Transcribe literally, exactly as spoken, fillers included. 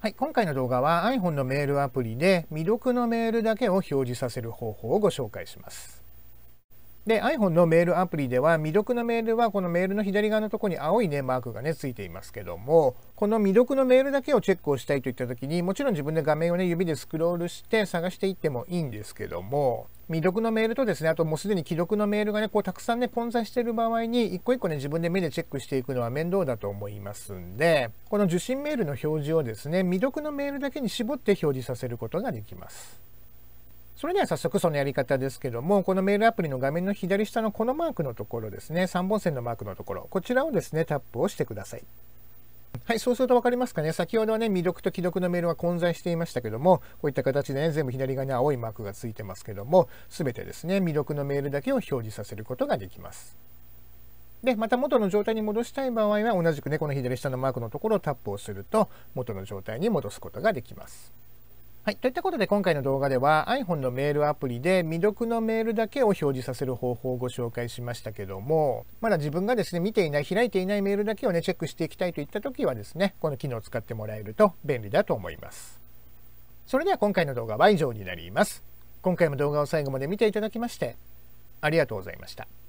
はい、今回の動画は iPhone のメールアプリで未読のメールだけを表示させる方法をご紹介します。で、iPhone のメールアプリでは未読のメールはこのメールの左側のところに青いねマークがねついていますけども、この未読のメールだけをチェックをしたいといった時に、もちろん自分で画面をね指でスクロールして探していってもいいんですけども、未読のメールとですね、あともうすでに既読のメールがねこうたくさんね混在している場合に一個一個ね自分で目でチェックしていくのは面倒だと思いますんで、この受信メールの表示をですね未読のメールだけに絞って表示させることができます。それでは早速そのやり方ですけども、このメールアプリの画面の左下のこのマークのところですね、さんぼん線のマークのところ、こちらをですねタップをしてください。はい、そうすると分かりますかね。先ほどはね、未読と既読のメールが混在していましたけども、こういった形でね、全部左側に青いマークがついてますけども、すべてですね、未読のメールだけを表示させることができます。で、また元の状態に戻したい場合は、同じくね、この左下のマークのところをタップをすると、元の状態に戻すことができます。はい。といったことで今回の動画では iPhone のメールアプリで未読のメールだけを表示させる方法をご紹介しましたけども、まだ自分がですね、見ていない、開いていないメールだけをね、チェックしていきたいといった時はですね、この機能を使ってもらえると便利だと思います。それでは今回の動画は以上になります。今回も動画を最後まで見ていただきまして、ありがとうございました。